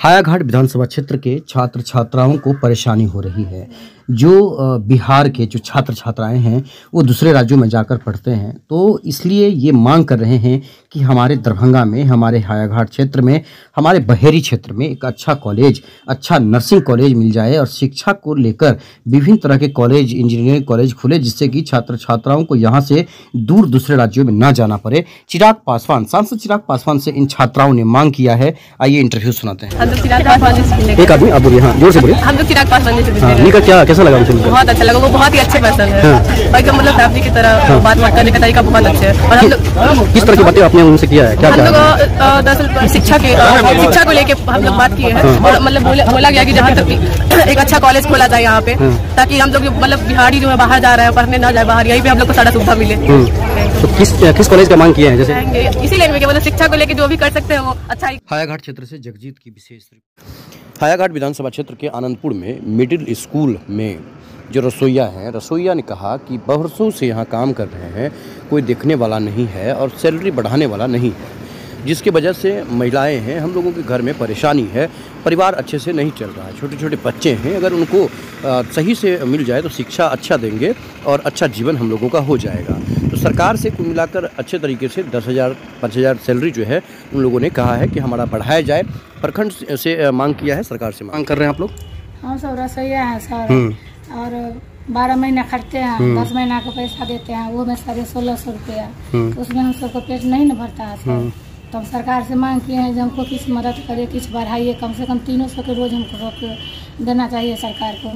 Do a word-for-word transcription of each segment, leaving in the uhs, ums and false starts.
हायाघाट विधानसभा क्षेत्र के छात्र छात्राओं को परेशानी हो रही है। जो बिहार के जो छात्र छात्राएं हैं वो दूसरे राज्यों में जाकर पढ़ते हैं, तो इसलिए ये मांग कर रहे हैं कि हमारे दरभंगा में, हमारे हायाघाट क्षेत्र में, हमारे बहेरी क्षेत्र में एक अच्छा कॉलेज, अच्छा नर्सिंग कॉलेज मिल जाए और शिक्षा को लेकर विभिन्न तरह के कॉलेज, इंजीनियरिंग कॉलेज खुले, जिससे कि छात्र छात्राओं को यहाँ से दूर दूसरे राज्यों में ना जाना पड़े। चिराग पासवान, सांसद चिराग पासवान से इन छात्राओं ने मांग किया है। आइए इंटरव्यू सुनाते हैं। एक आदमी आप बोलिए, हाँ जोर से बोलिए। हम लोग चिराग पासवान जी से हाँ, इनका क्या कैसा लगा? बहुत अच्छा लगा, वो बहुत ही अच्छे पर्सन है। हाँ। एकदम मतलब फैमिली की तरह हाँ। बात करने का तरीका बहुत अच्छा है। और हम लोग किस तरह की बातें आपने उनसे किया है? क्या हम लोग दरअसल शिक्षा के शिक्षा को लेके हम लोग बात किए हैं और मतलब बोला गया कि जहाँ तक एक अच्छा कॉलेज खोला जाए यहाँ पे, ताकि हम लोग मतलब बिहारी जो है बाहर जा रहे हैं पढ़ने ना जाए बाहर, यही पे हम लोग को सारा सुविधा मिले। तो किस किस कॉलेज का मांग किया है? जैसे इसी लाइन में मतलब शिक्षा को लेके जो भी कर सकते हैं वो अच्छा ही। हायाघाट क्षेत्र से जगजीत की विशेष रिपोर्ट। हायाघाट विधानसभा क्षेत्र के आनंदपुर में मिडिल स्कूल में जो रसोईया हैं, रसोईया ने कहा कि बरसों से यहाँ काम कर रहे हैं, कोई देखने वाला नहीं है और सैलरी बढ़ाने वाला नहीं है, जिसकी वजह से महिलाएं हैं, हम लोगों के घर में परेशानी है, परिवार अच्छे से नहीं चल रहा है, छोटे छोटे बच्चे हैं, अगर उनको आ, सही से मिल जाए तो शिक्षा अच्छा देंगे और अच्छा जीवन हम लोगों का हो जाएगा। तो सरकार से कुल मिलाकर अच्छे तरीके से दस हज़ार पाँच हज़ार सैलरी जो है उन लोगों ने कहा है कि हमारा बढ़ाया जाए। प्रखंड से मांग किया है, सरकार से मांग कर रहे हैं आप लोग? हम सब रसोईया हैं सर, और बारह महीना खटते हैं, दस महीना का पैसा देते हैं, वो में साढ़े सोलह सौ रुपया, उसमें हम सबको पेट नहीं न भरता है सर। तो हम सरकार से मांग किए हैं जो हमको किस मदद करे, किस बढ़ाइए, कम से कम तीनों सौ के रोज हमको रोक देना चाहिए सरकार को।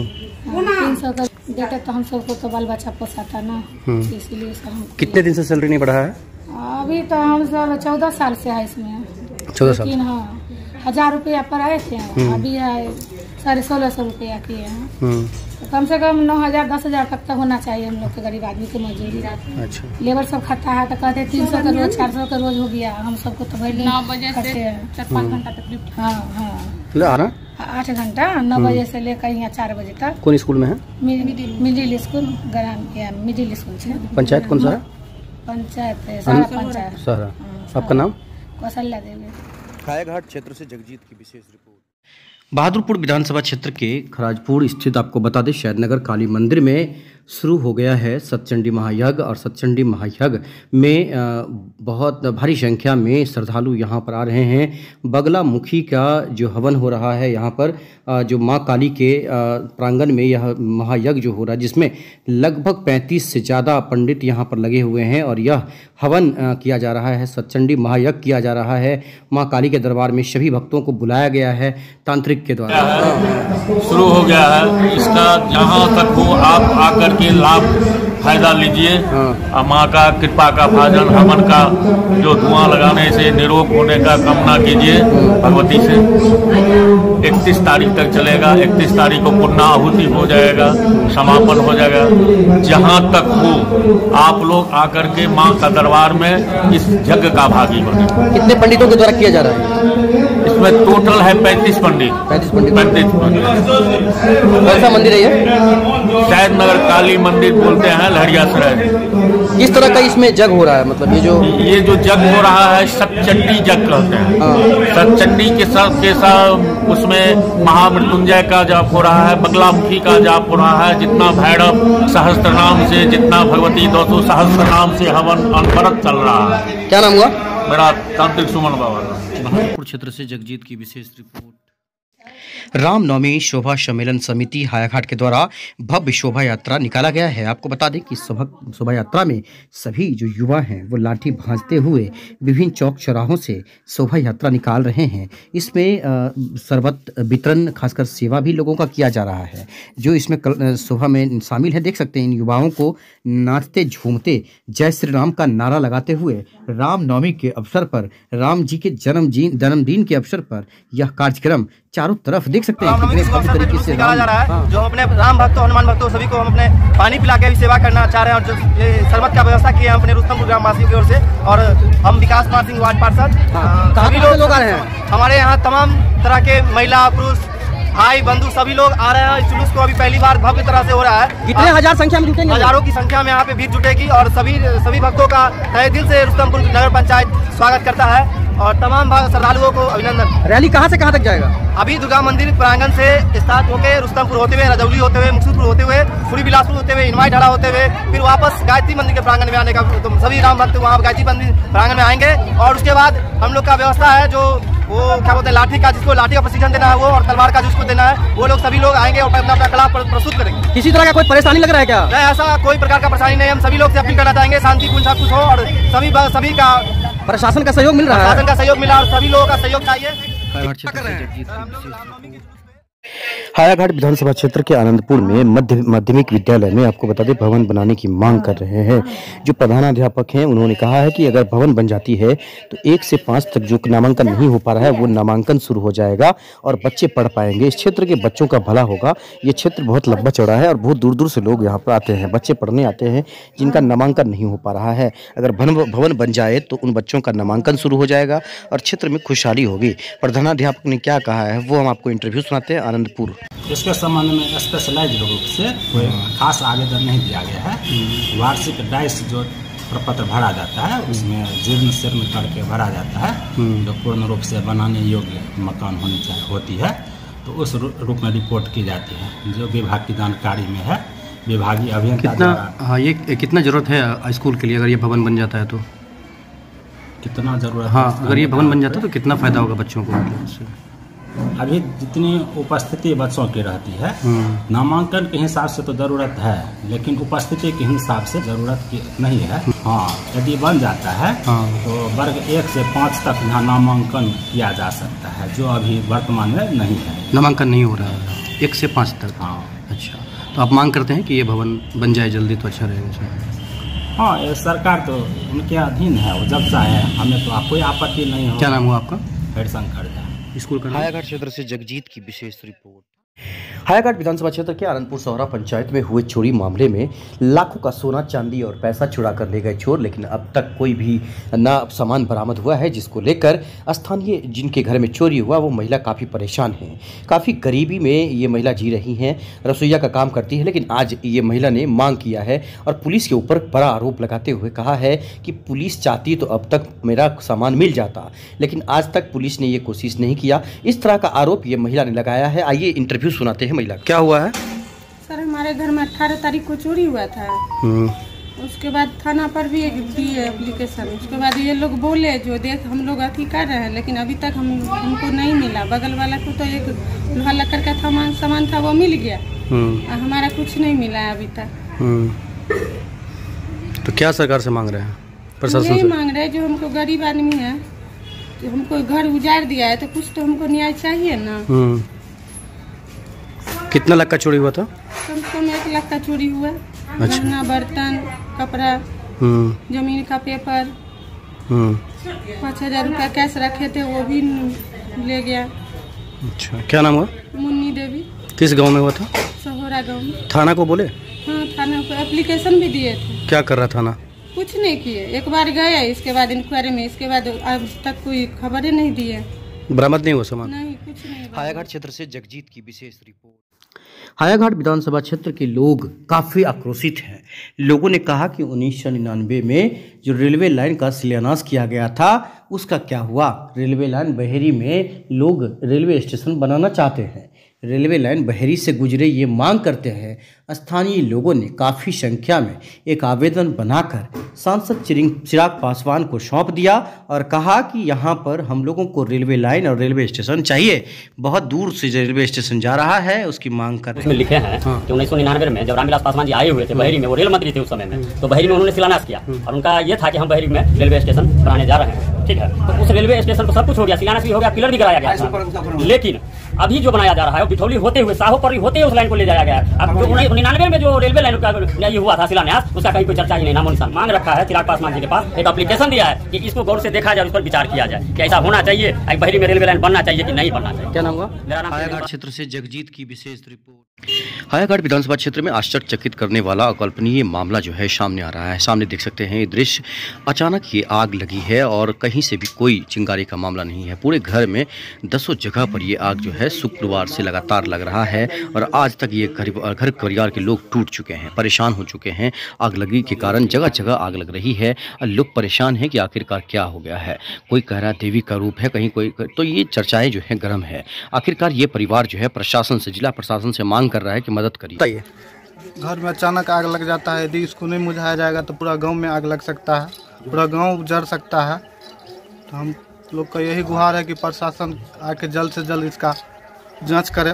तीन सौ का देते तो हम सबको तो बाल बच्चा पोसाता ना, इसीलिए सर हम। कितने दिन से सैलरी नहीं बढ़ा है? अभी तो हम सब चौदह साल से है इसमें, चौदह साल। लेकिन हाँ हजार रुपया पर आए थे, अभी साढ़े सोलह सौ रुपया किए हैं। तो कम से कम नौ हजार दस हजार तक तो होना चाहिए हम लोग के गरीब आदमी की मजदूरी। अच्छा। लेबर सब खाता है तो कहते तीन सौ का रोज, चार सौ का रोज हो गया, हम सबको तो भाई नौ बजे से चार पाँच घंटा तक। हाँ हाँ आठ घंटा, नौ बजे से लेकर यहाँ चार बजे तक। कौन स्कूल में है? मिडिल स्कूल, ग्राम मिडिल स्कूल है। पंचायत कौन सा है? पंचायत है सारा पंचायत सारा। आपका नाम? कौशल्या देवी। हायाघाट क्षेत्र से जगजीत की विशेष रिपोर्ट। बहादुरपुर विधानसभा क्षेत्र के खराजपुर स्थित, आपको बता दें, शैदनगर काली मंदिर में शुरू हो गया है सतचंडी महायज्ञ। और सतचंडी महायज्ञ में बहुत भारी संख्या में श्रद्धालु यहाँ पर आ रहे हैं। बगला मुखी का जो हवन हो रहा है यहाँ पर, जो माँ काली के प्रांगण में यह महायज्ञ जो हो रहा है, जिसमें लगभग पैंतीस से ज़्यादा पंडित यहाँ पर लगे हुए हैं और यह हवन किया जा रहा है, सतचंडी महायज्ञ किया जा रहा है। माँ काली के दरबार में सभी भक्तों को बुलाया गया है तांत्रिक के द्वारा। शुरू हो गया है इसका, जहाँ तक हो आप आकर के लाभ फायदा लीजिए। माँ का कृपा का भाजन हवन का जो धुआं लगाने से निरोग होने का कामना कीजिए भगवती से। इकतीस तारीख तक चलेगा, इकतीस तारीख को पूर्णाहुति हो जाएगा, समापन हो जाएगा। जहाँ तक हो आप लोग आकर के माँ का दरबार में इस यज्ञ का भागी बने। कितने पंडितों के द्वारा किया जा रहा है? इसमें टोटल है पैंतीस पंडित। पैंतीस पंडित पैंतीस पंडित। कौन सा मंदिर है ये? शैदनगर काली मंदिर बोलते हैं, लहरियासराय। किस तरह का इसमें जग हो रहा है? मतलब ये जो ये जो जग हो रहा है सतचंडी जग कहते हैं। सतचंडी के साथ के साथ उसमें महामृत्युंजय का जाप हो रहा है, बगलामुखी का जाप हो रहा है, जितना भैरव सहस्त्र नाम से, जितना भगवती दो सौ सहस्त्र नाम से हवन अनवरत चल रहा है। क्या नाम हुआ? मेरा तांत्रिक सुमन बाबा। बहादुरपुर क्षेत्र से जगजीत की विशेष रिपोर्ट। रामनवमी शोभा सम्मेलन समिति हायाघाट के द्वारा भव्य शोभा यात्रा निकाला गया है। आपको बता दें कि शोभा यात्रा में सभी जो युवा हैं वो लाठी भांजते हुए विभिन्न चौक चौराहों से शोभा यात्रा निकाल रहे हैं। इसमें शरबत वितरण, खासकर सेवा भी लोगों का किया जा रहा है, जो इसमें शोभा में शामिल है। देख सकते हैं इन युवाओं को नाचते झूमते जय श्री राम का नारा लगाते हुए रामनवमी के अवसर पर, राम जी के जन्मदिन जन्मदिन के अवसर पर यह कार्यक्रम चारों तरफ देख सकते हैं कितने भव्य तरीके से निकाला जा रहा है। हाँ। जो अपने राम भक्तों, हनुमान भक्तों सभी को हम अपने पानी पिला के भी सेवा करना चाह रहे हैं और जो ये शरबत का व्यवस्था किया हम अपने रुस्तमपुर ग्रामवासियों की ओर से। और हम विकास कुमार सिंह वार्ड पार्षद, सभी लोग आ रहे हैं। हमारे यहाँ तमाम तरह के महिला पुरुष भाई बंधु सभी लोग आ रहे हैं। इस जुलूस को अभी पहली बार भव्य तरह से हो रहा है। कितने हजार संख्या में जुटेंगे? हजारों की संख्या में यहाँ पे भीड़ जुटेगी और सभी सभी भक्तों का तहे दिल से रुस्तमपुर नगर पंचायत स्वागत करता है और तमाम श्रद्धालुओं को अभिनंदन। रैली कहाँ से कहाँ तक जाएगा? अभी दुर्गा मंदिर प्रांगण से स्टार्ट होकर रुस्तमपुर होते हुए, रजौली होते हुए, मुक्तपुर होते हुए, पूरी बिलासपुर होते हुए, इनवाई ढाला होते हुए, फिर वापस गायत्री मंदिर के प्रांगण में आने का। तो सभी राम भक्त वहाँ गायत्री मंदिर प्रांगण में आएंगे और उसके बाद हम लोग का व्यवस्था है जो वो क्या बोलते हैं लाठी का, जिसको लाठी का प्रशिक्षण देना है वो, और तलवार का जिसको देना है वो, लोग सभी लोग आएंगे और अपना अपना कला प्रस्तुत करेंगे। किसी तरह का कोई परेशानी लग रहा है क्या? नहीं, ऐसा कोई प्रकार का परेशानी नहीं। हम सभी लोग से अपील करना चाहेंगे शांतिपूर्ण सब कुछ हो और सभी सभी का प्रशासन का सहयोग मिल रहा है। प्रशासन का सहयोग मिला और सभी लोगों का सहयोग चाहिए। हायाघाट विधानसभा क्षेत्र के आनंदपुर में मध्य माध्यमिक विद्यालय में आपको बता दें भवन बनाने की मांग कर रहे हैं। जो प्रधानाध्यापक हैं उन्होंने कहा है कि अगर भवन बन जाती है तो एक से पाँच तक जो नामांकन नहीं हो पा रहा है वो नामांकन शुरू हो जाएगा और बच्चे पढ़ पाएंगे। इस क्षेत्र के बच्चों का भला होगा। ये क्षेत्र बहुत लंबा चौड़ा है और बहुत दूर दूर से लोग यहाँ पर आते हैं, बच्चे पढ़ने आते हैं जिनका नामांकन नहीं हो पा रहा है। अगर भवन बन जाए तो उन बच्चों का नामांकन शुरू हो जाएगा और क्षेत्र में खुशहाली होगी। प्रधानाध्यापक ने क्या कहा है वो हम आपको इंटरव्यू सुनाते हैं। आनंदपुर इसके संबंध में स्पेशलाइज्ड रूप से कोई खास आवेदन नहीं दिया गया है। वार्षिक डाइस जो प्रपत्र भरा जाता है उसमें जीर्ण शीर्ण करके भरा जाता है, जो पूर्ण रूप से बनाने योग्य मकान होनी चाहिए होती है, तो उस रूप में रिपोर्ट की जाती है जो विभाग की जानकारी में है। विभागीय अभियंता कितना हाँ ये कितना जरूरत है स्कूल के लिए अगर ये भवन बन जाता है तो? कितना जरूरत हाँ अगर ये भवन बन जाता है तो कितना फायदा होगा बच्चों को? मतलब अभी जितनी उपस्थिति बच्चों की रहती है नामांकन के हिसाब से तो जरूरत है, लेकिन उपस्थिति के हिसाब से जरूरत की नहीं है। हाँ यदि बन जाता है हाँ। तो वर्ग एक से पाँच तक यहाँ नामांकन किया जा सकता है, जो अभी वर्तमान में नहीं है। नामांकन नहीं हो रहा है एक से पाँच तक? हाँ। अच्छा, तो आप मांग करते हैं कि ये भवन बन जाए जल्दी तो अच्छा रहेगा? हाँ, ये सरकार तो उनके अधीन है, वो जब चाहे, हमें तो कोई आपत्ति नहीं हो। क्या नाम हुआ आपका? हरिशंकर स्कूल का। हायाघाट क्षेत्र से जगजीत की विशेष रिपोर्ट। हायाघाट विधानसभा क्षेत्र के आनंदपुर सौरा पंचायत में हुए चोरी मामले में लाखों का सोना चांदी और पैसा चुरा कर ले गए चोर, लेकिन अब तक कोई भी ना सामान बरामद हुआ है, जिसको लेकर स्थानीय जिनके घर में चोरी हुआ वो महिला काफ़ी परेशान है। काफ़ी गरीबी में ये महिला जी रही हैं, रसोईया का काम करती है, लेकिन आज ये महिला ने मांग किया है और पुलिस के ऊपर बड़ा आरोप लगाते हुए कहा है कि पुलिस चाहती तो अब तक मेरा सामान मिल जाता, लेकिन आज तक पुलिस ने ये कोशिश नहीं किया। इस तरह का आरोप ये महिला ने लगाया है। आइए इंटरव्यू सुनाते हैं महिला। क्या हुआ है? सर हमारे घर में अठारह तारीख को चोरी हुआ था, उसके बाद थाना पर भी दिए एप्लीकेशन। उसके बाद ये लोग बोले जो देख हम लोग अथी कर रहे हैं, लेकिन अभी तक हम हमको नहीं मिला। बगल वाला को तो एक लोहा लक्कड़ का सामान सामान था वो मिल गया, हमारा कुछ नहीं मिला है अभी तक। तो क्या सरकार से मांग रहे हैं? प्रशासन यही मांग रहे हैं, जो हमको गरीब आदमी है, जो हमको घर उजाड़ दिया है, तो कुछ तो हमको न्याय चाहिए ना। कितना लाख का चोरी हुआ था? कम से कम एक लाख का चोरी हुआ। अच्छा। गहना, बर्तन, कपड़ा, जमीन का पेपर, पाँच हजार रुपया कैश रखे थे वो भी ले गया। अच्छा, क्या नाम हुआ? मुन्नी देवी। किस गांव में हुआ था? सहोरा गांव में। थाना को बोले? हाँ, थाना को एप्लीकेशन भी दिए थे। क्या कर रहा थाना? कुछ नहीं किए, एक बार गए, इसके बाद इंक्वायरी में, इसके बाद अब तक कोई खबर ही नहीं दिए। बरामद नहीं हुआ सामान? नहीं, कुछ नहीं। हायाघाट क्षेत्र से जगजीत की विशेष रिपोर्ट। हायाघाट विधानसभा क्षेत्र के लोग काफ़ी आक्रोशित हैं। लोगों ने कहा कि उन्नीस सौ निन्यानवे में जो रेलवे लाइन का शिलान्यास किया गया था उसका क्या हुआ? रेलवे लाइन बहेरी में लोग रेलवे स्टेशन बनाना चाहते हैं, रेलवे लाइन बहेरी से गुजरे ये मांग करते हैं। स्थानीय लोगों ने काफ़ी संख्या में एक आवेदन बनाकर सांसद चिराग पासवान को सौंप दिया और कहा कि यहाँ पर हम लोगों को रेलवे लाइन और रेलवे स्टेशन चाहिए। बहुत दूर से रेलवे स्टेशन जा रहा है, उसकी मांग कर उसमें लिखे हैं हाँ। कि उन्नीस सौ निन्यानवे में जब रामविलास पासवान जी आए हुए थे बहेरी में, वो रेल मंत्री थे उस समय में, तो बहेरी में उन्होंने शिलान्यास किया और उनका ये था कि हम बहेरी में रेलवे स्टेशन बनाने जा रहे हैं। ठीक है, तो उस रेलवे स्टेशन पर सब कुछ हो गया, शिलान्यास भी हो गया, पिलर भी कराया गया, लेकिन अभी जो बनाया जा रहा है वो बिठौली होते हुए साहोपरी होते हुए उस लाइन को ले जाया गया है। अब जो निन्यानवे में जो रेलवे लाइन का ये हुआ था शिलान्यास, उसका कहीं कोई चर्चा ही नहीं, नामो निशान। मांग रखा है चिराग पासवान जी के पास, एक एप्लीकेशन दिया है कि इसको गौर से देखा जाए, उस पर विचार किया जाए कि ऐसा होना चाहिए, बहेरी में रेलवे लाइन बनना चाहिए कि नहीं बनना चाहिए। क्या नाम हुआ? हायाघाट क्षेत्र से जगजीत की विशेष रिपोर्ट। हायाघाट विधानसभा क्षेत्र में आश्चर्यचकित करने वाला अकल्पनीय मामला जो है सामने आ रहा है। सामने देख सकते हैं ये दृश्य, अचानक ये आग लगी है और कहीं से भी कोई चिंगारी का मामला नहीं है। पूरे घर में दसों जगह पर ये आग जो है शुक्रवार से लगातार लग रहा है और आज तक ये घर घर परिवार के लोग टूट चुके हैं, परेशान हो चुके हैं। आग लगी के कारण जगह जगह आग लग रही है और लोग परेशान हैं कि आखिरकार क्या हो गया है। कोई कह रहा है देवी का रूप है, कहीं कोई, तो ये चर्चाएं जो है गर्म है। आखिरकार ये परिवार जो है प्रशासन से, जिला प्रशासन से मांग कर रहा है कि मदद करिए। घर में अचानक आग लग जाता है, यदि इसको नहीं बुझाया जाएगा तो पूरा गांव में आग लग सकता है, पूरा गांव जल सकता है। तो हम लोग का यही गुहार है कि प्रशासन आके जल्द से जल्द इसका जांच करे,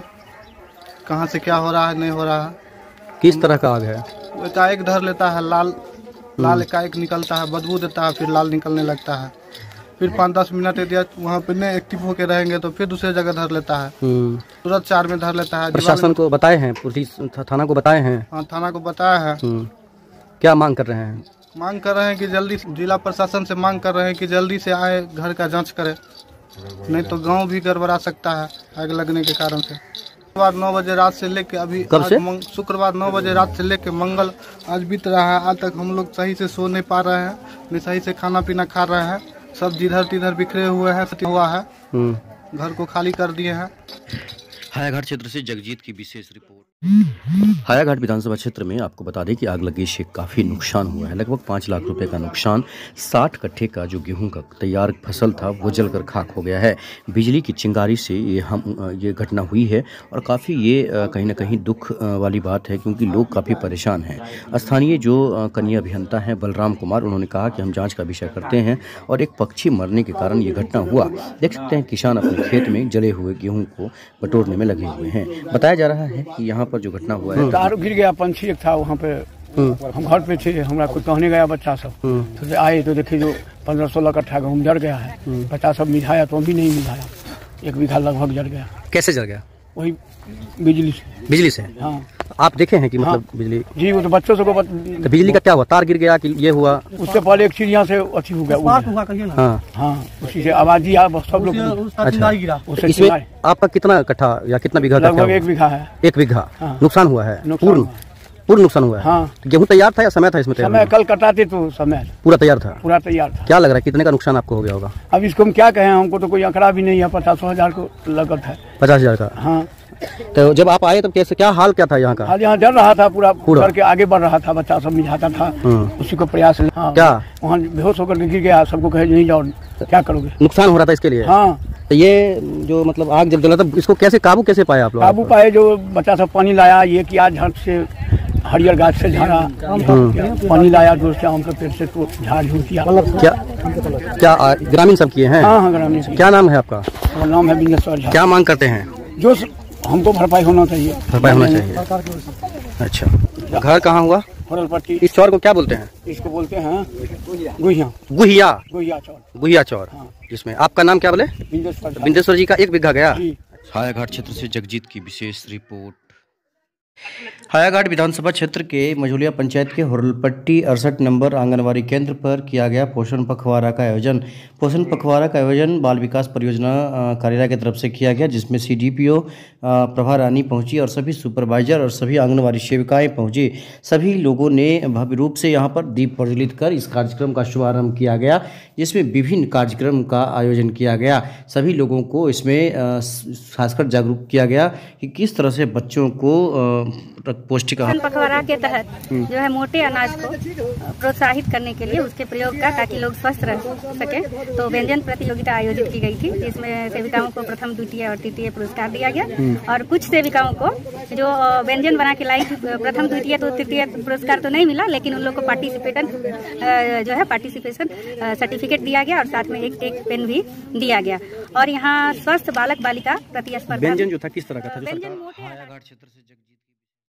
कहां से क्या हो रहा है, नहीं हो रहा है। किस तरह का आग है? एकाएक धर लेता है, लाल लाल एकाएक निकलता है, बदबू देता है, फिर लाल निकलने लगता है। फिर पाँच दस मिनट यदि वहाँ पे नहीं एक्टिव होके रहेंगे तो फिर दूसरे जगह धर लेता है, तुरंत चार में धर लेता है। प्रशासन को बताए हैं, पुलिस थाना को बताए हैं? हाँ, थाना को बताया है। क्या मांग कर रहे हैं? मांग कर रहे हैं कि जल्दी, जिला प्रशासन से मांग कर रहे हैं कि जल्दी से आए, घर का जांच करे, नहीं तो गांव भी गड़बड़ा सकता है आग लगने के कारण से। शुक्रवार नौ बजे रात से लेके अभी कब से? शुक्रवार नौ बजे रात से लेके मंगल आज बीत रहा है। आज तक हम लोग सही से सो नहीं पा रहे हैं, नहीं सही से खाना पीना खा रहे हैं, सब जिधर तिधर बिखरे हुए हैं, हुआ है, घर को खाली कर दिए हैं। हायाघाट क्षेत्र से जगजीत की विशेष रिपोर्ट। हायाघाट विधानसभा क्षेत्र में आपको बता दें कि आग लगने से काफ़ी नुकसान हुआ है। लगभग पाँच लाख रुपए का नुकसान। साठ कट्ठे का जो गेहूं का तैयार फसल था वो जलकर खाक हो गया है। बिजली की चिंगारी से ये हम ये घटना हुई है और काफ़ी ये कहीं ना कहीं दुख वाली बात है, क्योंकि लोग काफ़ी परेशान हैं। स्थानीय जो कनीय अभियंता हैं बलराम कुमार, उन्होंने कहा कि हम जाँच का विषय करते हैं और एक पक्षी मरने के कारण ये घटना हुआ। देख सकते हैं किसान अपने खेत में जले हुए गेहूँ को बटोरने में लगे हुए हैं। बताया जा रहा है कि यहाँ पर जो घटना हुआ है, तार गिर गया, पंछी एक था वहाँ पे, हम घर पे थे, हमारा कुछ कहने गया बच्चा सब, तो आए तो देखे जो पंद्रह सोलह कट्ठा गेहूँ जल गया है। बच्चा सब मिझाया तो हम भी नहीं मिझाया, एक बीघा लगभग जल गया। कैसे जल गया? वही बिजली से। बिजली से? हाँ। आप देखे हैं कि मतलब हाँ। बिजली? जी, वो तो बच्चों से को बत... तो बिजली का क्या हुआ? तार गिर गया कि ये हुआ? उससे पहले एक चिड़िया से अच्छी हो गया। हाँ हाँ, उसी से आवाज आ सब लोग। अच्छा, इसमें आपका कितना कट्ठा या कितना बीघा? लगभग एक बीघा है। एक बीघा नुकसान हुआ है? पूर्ण पूर्ण नुकसान हुआ है। हाँ। तो गेहूँ तैयार था या समय था इसमें? समय कल कटाते तो समय पूरा तैयार था। पूरा तैयार था। क्या लग रहा है कितने का नुकसान आपको हो गया होगा? अब इसको हम क्या कहें, हमको तो कोई आंकड़ा भी नहीं है। पचास हजार को लगत है। पचास हजार का? हाँ। तो जब आप आए तब कैसे, क्या हाल क्या था यहाँ का? हाल यहाँ जल रहा था, पूरा पूरा के आगे बढ़ रहा था, बच्चा सब मिझाता था, उसी को प्रयास। हाँ। क्या वहाँ बेहोश होकर गिर गया, सबको कहे नहीं जाओ, क्या करोगे? नुकसान हो रहा था इसके लिए। हाँ। तो ये जो मतलब आग जब जला था, इसको कैसे काबू कैसे पाया आप लोग? काबू पाए, जो बच्चा सब पानी लाया, ये किया झाड़ से, हरियर गाछ से झाड़ा पानी लाया, दोस्त आम के पेड़ से तो झाड़ झूठ किया। क्या क्या ग्रामीण सब किए हैं? हाँ हाँ, ग्रामीण। क्या नाम है आपका? नाम है बिंदेश्वर झा। क्या मांग करते हैं? जो हमको भरपाई होना चाहिए। भरपाई होना चाहिए। अच्छा, घर कहाँ हुआ? होरलपट्टी। इस चौर को क्या बोलते हैं? इसको बोलते हैं गुहिया। गुहिया? गुहिया चौर। गुहिया चौर। जिसमें आपका नाम क्या बोले? बिंदेश्वर। बिंदेश्वर जी का एक बीघा गया। हायाघाट क्षेत्र से जगजीत की विशेष रिपोर्ट। हायाघाट विधानसभा क्षेत्र के मझोलिया पंचायत के होरलपट्टी अड़सठ नंबर आंगनबाड़ी केंद्र पर किया गया पोषण पखवाड़ा का आयोजन। पोषण पखवाड़ा का आयोजन बाल विकास परियोजना कार्यालय की तरफ से किया गया, जिसमें सीडीपीओ प्रभा रानी पहुंची और सभी सुपरवाइजर और सभी आंगनबाड़ी सेविकाएं पहुंची। सभी लोगों ने भव्य रूप से यहां पर दीप प्रज्वलित कर इस कार्यक्रम का शुभारंभ किया गया, जिसमें विभिन्न कार्यक्रम का आयोजन किया गया। सभी लोगों को इसमें खासकर जागरूक किया गया कि किस तरह से बच्चों को पौष्टिक आहार। पखवाड़ा के तहत जो है मोटे अनाज को प्रोत्साहित करने के लिए उसके प्रयोग का, ताकि लोग स्वस्थ रह सके, तो व्यंजन प्रतियोगिता आयोजित की गई थी, जिसमें सेविकाओं को प्रथम, द्वितीय और तृतीय पुरस्कार दिया गया। और कुछ सेविकाओं को जो व्यंजन बना के लाई, प्रथम, द्वितीय तो तृतीय पुरस्कार तो नहीं मिला, लेकिन उन लोग को पार्टिसिपेशन जो है पार्टिसिपेशन सर्टिफिकेट दिया गया और साथ में एक एक पेन भी दिया गया। और यहाँ स्वस्थ बालक बालिका प्रतिस्पर्धा। व्यंजन जो था किस तरह का था?